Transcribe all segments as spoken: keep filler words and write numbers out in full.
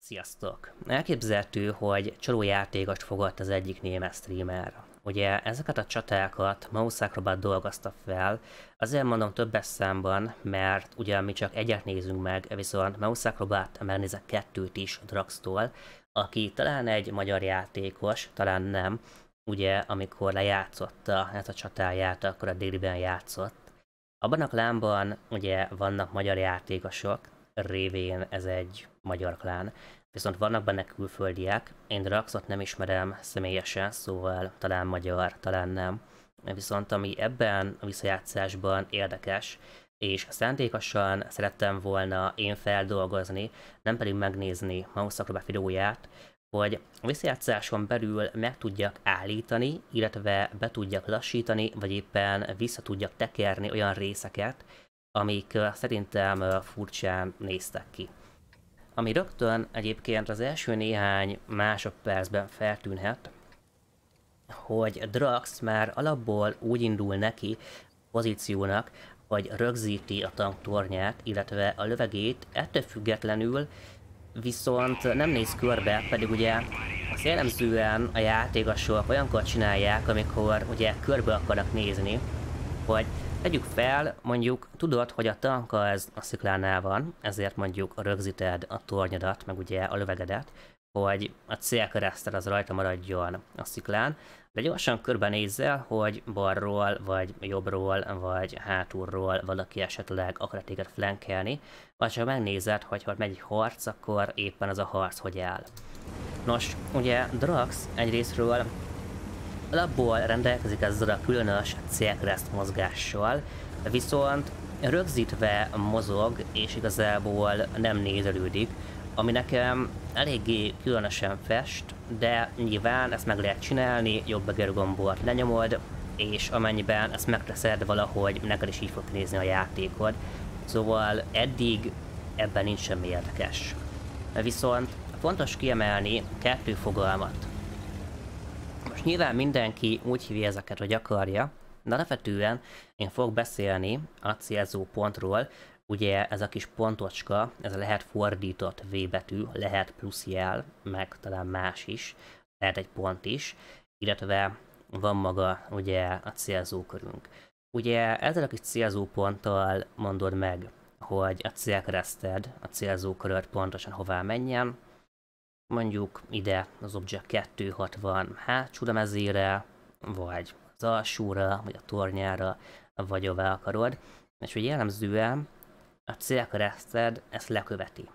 Sziasztok! Elképzelhető, hogy csalójátékost fogott az egyik német streamer. Ugye ezeket a csatákat Mouse Acrobat dolgozta fel, azért mondom többes számban, mert ugye mi csak egyet nézünk meg, viszont Mouse Acrobat megnézek kettőt is Drax-tól, aki talán egy magyar játékos, talán nem, ugye amikor lejátszotta ezt a csatáját, akkor a déliben játszott. Abban a klánban ugye vannak magyar játékosok, révén ez egy magyar klán, viszont vannak benne külföldiek, én Draxot nem ismerem személyesen, szóval talán magyar, talán nem. Viszont ami ebben a visszajátszásban érdekes, és szándékosan szerettem volna én feldolgozni, nem pedig megnézni Mouse Acrobat videóját, hogy a visszajátszáson belül meg tudjak állítani, illetve be tudjak lassítani, vagy éppen vissza tudjak tekerni olyan részeket, amik szerintem furcsán néztek ki. Ami rögtön egyébként az első néhány másodpercben feltűnhet, hogy Drax már alapból úgy indul neki pozíciónak, hogy rögzíti a tank tornyát, illetve a lövegét, ettől függetlenül viszont nem néz körbe, pedig ugye az jellemzően a játékosok olyankor csinálják, amikor ugye körbe akarnak nézni, hogy tegyük fel, mondjuk tudod, hogy a tank az a sziklánál van, ezért mondjuk rögzíted a tornyodat, meg ugye a lövegedet, hogy a célkereszted az rajta maradjon a sziklán, de gyorsan körbenézzel, hogy balról, vagy jobbról, vagy hátulról valaki esetleg akar téged flankelni, vagy ha megnézed, hogy ha megy egy harc, akkor éppen az a harc hogy áll. Nos, ugye Drax egyrésztről alapból rendelkezik ezzel a különös célkereszt mozgással, viszont rögzítve mozog, és igazából nem nézelődik, ami nekem eléggé különösen fest, de nyilván ezt meg lehet csinálni, jobb gombot lenyomod, és amennyiben ezt megteszed valahogy, neked is így fog nézni a játékod. Szóval eddig ebben nincs semmi érdekes. Viszont fontos kiemelni kettő fogalmat. Most nyilván mindenki úgy hívja ezeket, hogy akarja, de alapvetően én fogok beszélni a célzó pontról. Ugye ez a kis pontocska, ez lehet fordított V betű, lehet plusz jel, meg talán más is, lehet egy pont is, illetve van maga ugye a célzókörünk. Ugye ezzel a kis célzóponttal mondod meg, hogy a célkereszted, a célzóköröd pontosan hová menjen, mondjuk ide az Object kétszázhatvan hátsó mezére, vagy az alsóra, vagy a tornyára, vagy hová akarod, és hogy jellemzően a célkereszted ezt leköveti.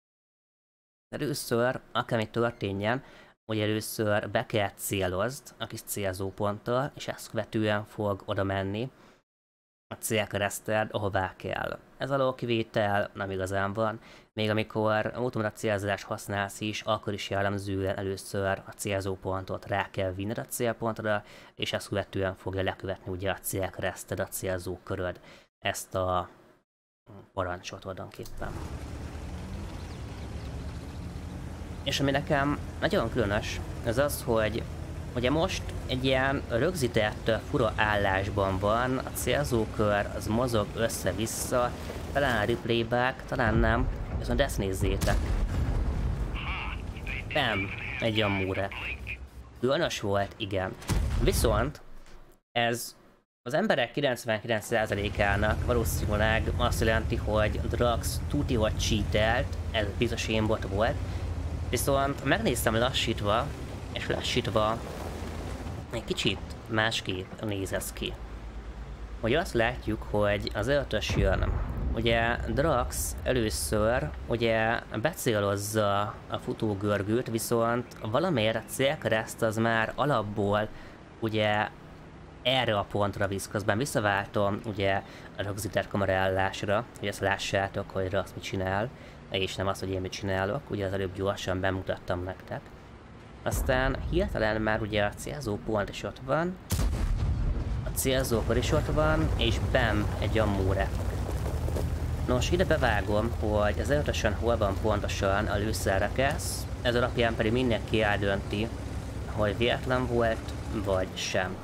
Először, akármi történjen, hogy először be kell célozd a kis célzóponttal, és ezt követően fog oda menni a célkereszted, ahová kell. Ez alól kivétel nem igazán van, még amikor automata célzást használsz is, akkor is jellemzően először a célzópontot rá kell vinned a célpontra, és ezt követően fogja lekövetni ugye a célkereszted, a célzóköröd, ezt a parancsot tulajdonképpen. És ami nekem nagyon különös, az az, hogy ugye most egy ilyen rögzített fura állásban van, a célzókör az mozog össze-vissza, talán a replayback, talán nem, viszont ezt nézzétek. Nem, egy ammúre. Különös volt, igen. Viszont ez az emberek kilencvenkilenc százalékának valószínűleg azt jelenti, hogy Drax tuti, hogy cheatelt, ez biztos aimbot volt, viszont megnéztem lassítva, és lassítva egy kicsit másképp néz ez ki. Hogy azt látjuk, hogy az ötös jön. Ugye Drax először ugye becélozza a futógörgőt, viszont valamiért a célkereszt az már alapból ugye erre a pontra visz, közben visszaváltom ugye a rögzített kameraállásra, hogy ezt lássátok, hogy Drax mit csinál, és nem az, hogy én mit csinálok, ugye az előbb gyorsan bemutattam nektek. Aztán hirtelen már ugye a célzó pont is ott van, a célzókor is ott van, és bam, egy ammóre. Nos, ide bevágom, hogy az ötösen hol van pontosan a lőszerrekesz, ez alapján pedig mindenki eldönti, hogy véletlen volt, vagy sem.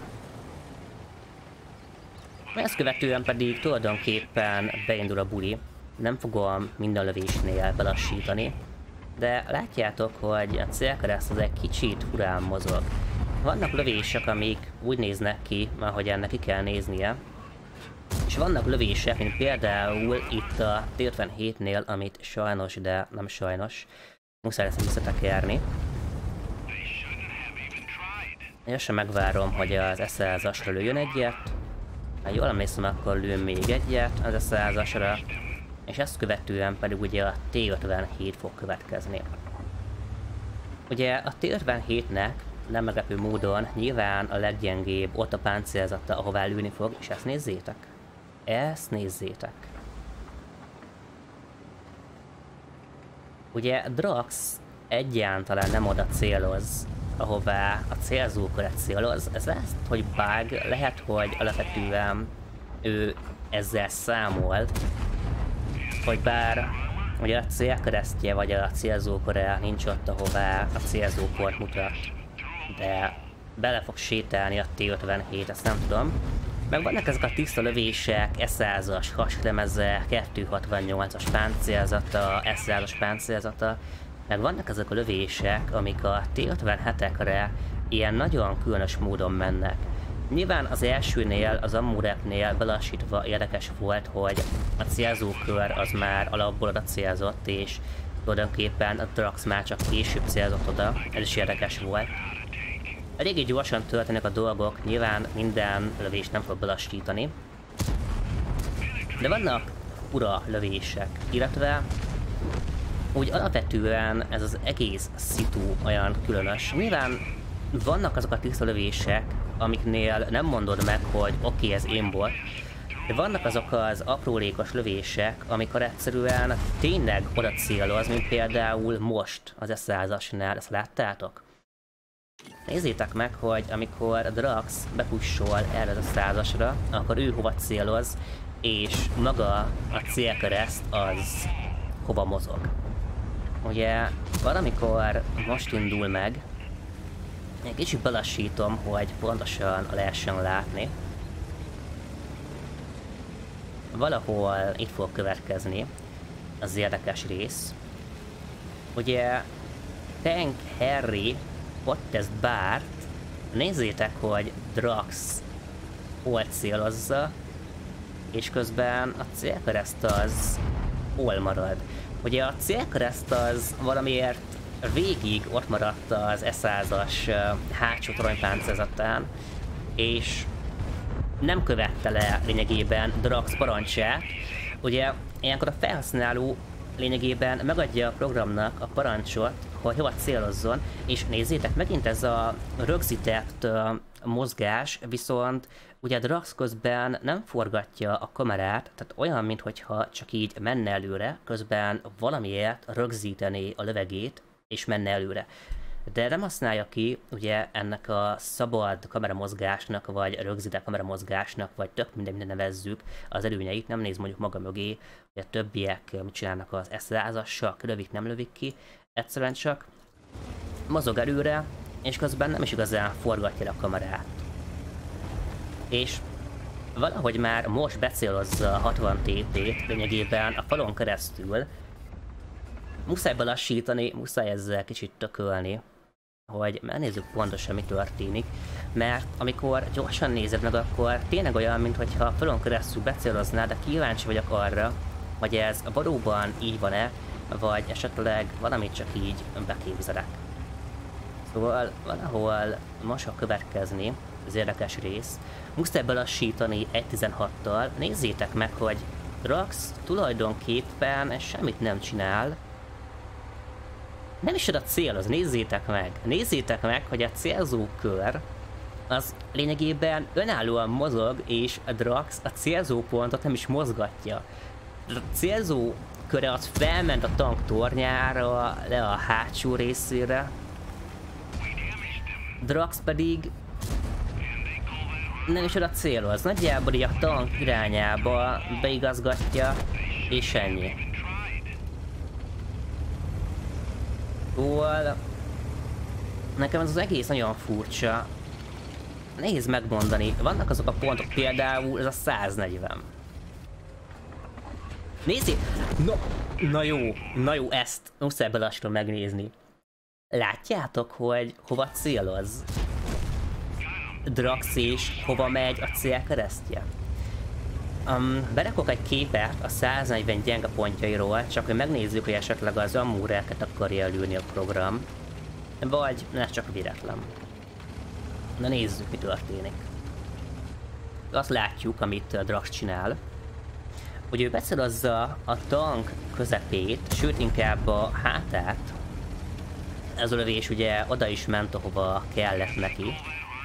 Ezt követően pedig tulajdonképpen beindul a buli. Nem fogom minden lövésnél belassítani, De látjátok, hogy a célkereszt az egy kicsit furán mozog. Vannak lövések, amik úgy néznek ki, ahogyan neki kell néznie. És vannak lövések, mint például itt a T ötvenhétnél, amit sajnos, de nem sajnos, muszáj lesz visszatekerni. Én sem megvárom, hogy az S százasra lőjön egyet. Ha jól emlékszem, akkor lőn még egyet az S százasra. És ezt követően pedig ugye a T ötvenhét fog következni. Ugye a T ötvenhétnek nem meglepő módon nyilván a leggyengébb ott a páncélzata, ahová lőni fog, és ezt nézzétek. Ezt nézzétek. Ugye Drax egyáltalán nem oda céloz, ahová a célzókörre céloz. Ez lesz, hogy bug, lehet, hogy alapvetően ő ezzel számol, hogy bár ugye a célkeresztje vagy a célzóköre nincs ott, ahová a célzópont mutat, de bele fog sétálni a T ötvenhét, ezt nem tudom. Meg vannak ezek a tiszta lövések, S százas haslemeze, kettőszázhatvannyolcas páncélzata, S százas páncélzata, meg vannak ezek a lövések, amik a T ötvenhetekre ilyen nagyon különös módon mennek. Nyilván az elsőnél, az Ammurepnél belassítva érdekes volt, hogy a célzókör az már alapból oda célzott, és tulajdonképpen a Drax már csak később célzott oda, ez is érdekes volt. Eléggé gyorsan történnek a dolgok, nyilván minden lövés nem fog belassítani. De vannak ura lövések, illetve úgy alapvetően ez az egész szitu olyan különös. Nyilván vannak azok a tiszta lövések, amiknél nem mondod meg, hogy oké, okay, ez én volt. De vannak azok az aprólékos lövések, amikor egyszerűen tényleg oda céloz, mint például most az S százasnál, ezt láttátok? Nézzétek meg, hogy amikor Drax bepussol erre az S százasra, akkor ő hova céloz, és maga a célkereszt az hova mozog. Ugye valamikor most indul meg, egy kicsit belassítom, hogy pontosan lehessen látni. Valahol itt fog következni az érdekes rész. Ugye Tank Harry ott tesz Bart, nézzétek, hogy Drax hol célozza, és közben a célkereszt az hol marad. Ugye a célkereszt az valamiért végig ott maradt az S százas uh, hátsó toronypáncélzatán, és nem követte le lényegében Drax parancsát. Ugye ilyenkor a felhasználó lényegében megadja a programnak a parancsot, hogy hova célozzon, és nézzétek, megint ez a rögzített uh, mozgás, viszont ugye Drax közben nem forgatja a kamerát, tehát olyan, mintha csak így menne előre, közben valamiért rögzítené a lövegét, és menne előre. De nem használja ki ugye ennek a szabad kameramozgásnak, vagy rögzített kameramozgásnak, vagy tök minden, minden nevezzük az előnyeit, nem néz mondjuk maga mögé, hogy a többiek mit csinálnak az S százassal, lövik, nem lövik ki, egyszerűen csak mozog előre, és közben nem is igazán forgatja a kamerát. És valahogy már most becélozza a hatvan té pét lényegében a falon keresztül, muszáj belassítani, muszáj ezzel kicsit tökölni, hogy megnézzük pontosan, mi történik, mert amikor gyorsan nézed meg, akkor tényleg olyan, mintha falon keresztül becéloznád, de kíváncsi vagyok arra, hogy ez valóban így van-e, vagy esetleg valamit csak így beképzelek. Szóval valahol most fog következni az érdekes rész, muszáj belassítani egy tizenhattal, nézzétek meg, hogy Drax tulajdonképpen semmit nem csinál, nem is oda céloz, nézzétek meg, nézzétek meg, hogy a célzókör az lényegében önállóan mozog, és a Drax a célzópontot nem is mozgatja. A célzó köre az felment a tank tornyára, le a hátsó részére, Drax pedig nem is oda céloz, nagyjából így a tank irányába beigazgatja, és ennyi. Szóval nekem ez az egész nagyon furcsa. Nehéz megmondani. Vannak azok a pontok, például ez a száznegyven. Nézzé! No! Na jó, na jó, ezt muszáj belassan megnézni. Látjátok, hogy hova céloz Drax és hova megy a célkeresztje? Um, berakok egy képet a száznegyven gyenge pontjairól, csak hogy megnézzük, hogy esetleg az Amureket akarja lőni a program. Vagy ne csak véletlen. Na nézzük, mi történik. Azt látjuk, amit Drax csinál, hogy ő becélozza a tank közepét, sőt inkább a hátát. Ez a lövés ugye oda is ment, ahova kellett neki.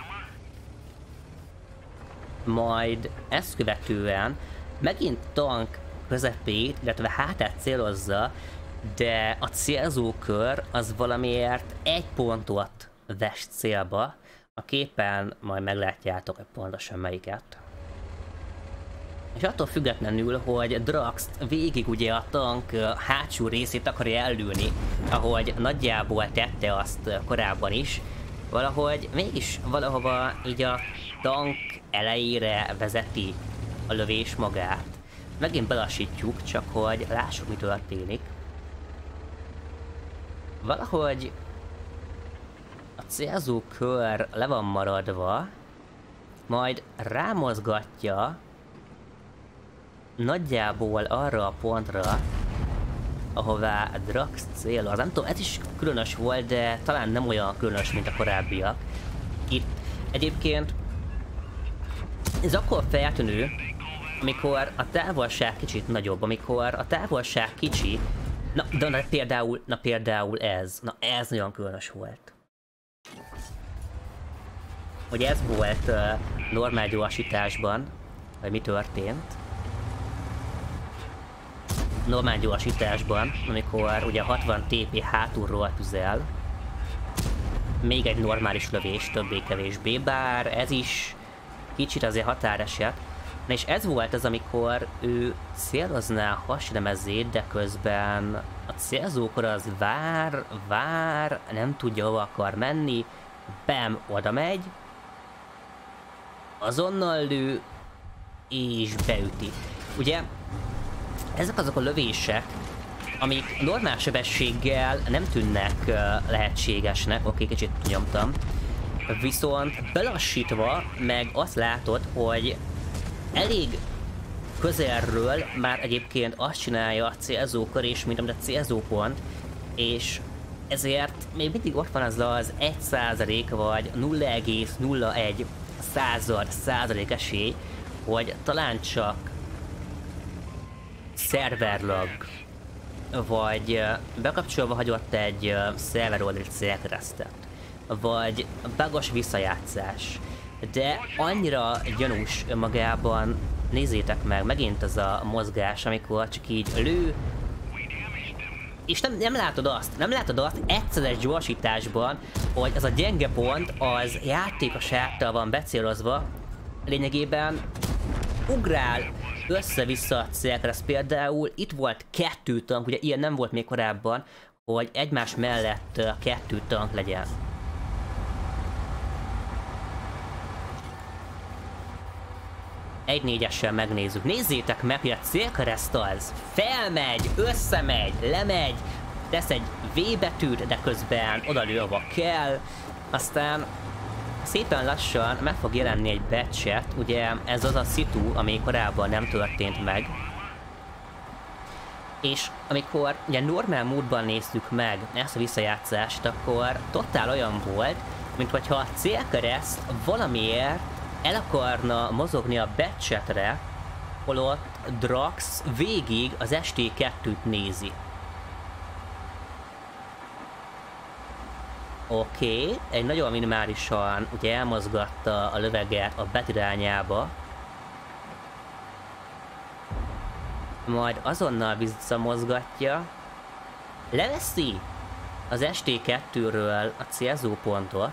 Majd ezt követően megint tank közepét, illetve hátát célozza, de a célzókör az valamiért egy pontot vesz célba. A képen majd meglátjátok, hogy pontosan melyiket. És attól függetlenül, hogy Drax végig ugye a tank hátsó részét akarja ellőni, ahogy nagyjából tette azt korábban is, valahogy mégis valahova így a tank elejére vezeti a lövés magát. Megint belassítjuk, csak hogy lássuk, mi történik. Valahogy a célzókör le van maradva, majd rámozgatja nagyjából arra a pontra, ahová Drax céloz. Nem tudom, ez is különös volt, de talán nem olyan különös, mint a korábbiak. Itt egyébként ez akkor feltűnő, amikor a távolság kicsit nagyobb, amikor a távolság kicsi, na, de na, például, na például ez, na ez nagyon különös volt. Hogy ez volt uh, normál gyorsításban, vagy mi történt. Normál gyorsításban, amikor ugye hatvan té pé hátulról tüzel, még egy normális lövés, többé-kevésbé, bár ez is kicsit azért határeset. Na és ez volt az, amikor ő célozná a haslemezét, de közben a célzókor az vár, vár, nem tudja, hova akar menni, bam, oda megy, azonnal lő, és beüti. Ugye, ezek azok a lövések, amik normál sebességgel nem tűnnek uh, lehetségesnek, oké, kicsit nyomtam, viszont belassítva meg azt látod, hogy elég közelről már egyébként azt csinálja a célzókör is, mint amit a célzópont, és ezért még mindig ott van az az egy százalék vagy nulla egész nulla egy század százalék esély, hogy talán csak szerverlag, vagy bekapcsolva hagyott egy szerver oldali célkeresztet, vagy bugos visszajátszás. De annyira gyanús önmagában, nézzétek meg, megint az a mozgás, amikor csak így lő, és nem, nem látod azt, nem látod azt egyszeres gyorsításban, hogy az a gyenge pont az játékos által van becélozva, lényegében ugrál össze-vissza a célkereszt. Például itt volt kettő tank, ugye ilyen nem volt még korábban, hogy egymás mellett kettő tank legyen. egy négyessel megnézzük. Nézzétek meg, hogy a célkereszt az felmegy, összemegy, lemegy, tesz egy V betűt, de közben oda lő, ahova kell. Aztán szépen lassan meg fog jelenni egy batchet, ugye ez az a szitu, ami korábban nem történt meg. És amikor ugye normál módban néztük meg ezt a visszajátszást, akkor totál olyan volt, mint hogyha a célkereszt valamiért el akarna mozogni a batchetre, holott Drax végig az es té kettőt nézi. Oké, okay. Egy nagyon minimálisan ugye elmozgatta a löveget a bet irányába. Majd azonnal visszamozgatja. Leveszi az es té kettőről a célzópontot.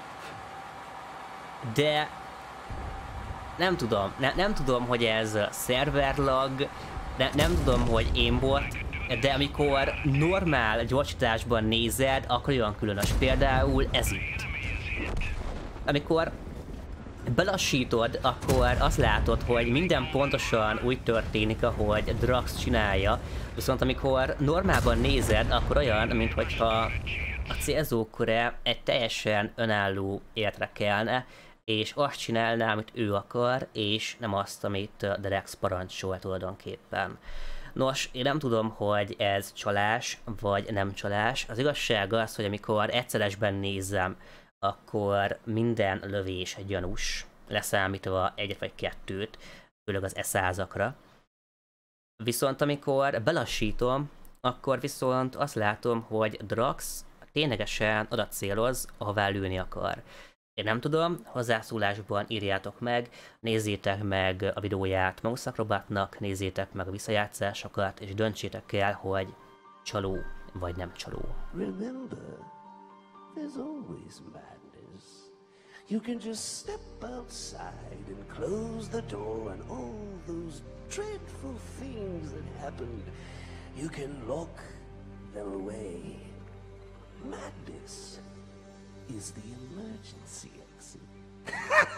De nem tudom, ne, nem tudom, hogy ez szerverlag, ne, nem tudom, hogy aimbot, de amikor normál gyorsításban nézed, akkor olyan különös. Például ez itt. Amikor belassítod, akkor azt látod, hogy minden pontosan úgy történik, ahogy Drax csinálja, viszont amikor normálban nézed, akkor olyan, mintha a célzóköre egy teljesen önálló életre kelne, és azt csinálná, amit ő akar, és nem azt, amit Drax parancsol tulajdonképpen. Nos, én nem tudom, hogy ez csalás, vagy nem csalás. Az igazság az, hogy amikor egyszeresben nézem, akkor minden lövés gyanús, leszámítva egyet vagy kettőt, főleg az eszázakra. Viszont amikor belassítom, akkor viszont azt látom, hogy Drax ténylegesen oda céloz, ahová lőni akar. Én nem tudom, hozzászólásban írjátok meg, nézzétek meg a videóját Mouse Acrobatnak, nézzétek meg a visszajátszásokat, és döntsétek el, hogy csaló vagy nem csaló. Remember, there's always madness. You can just step outside and close the door, and all those dreadful things that happened, you can lock them away. Madness is the emergency exit.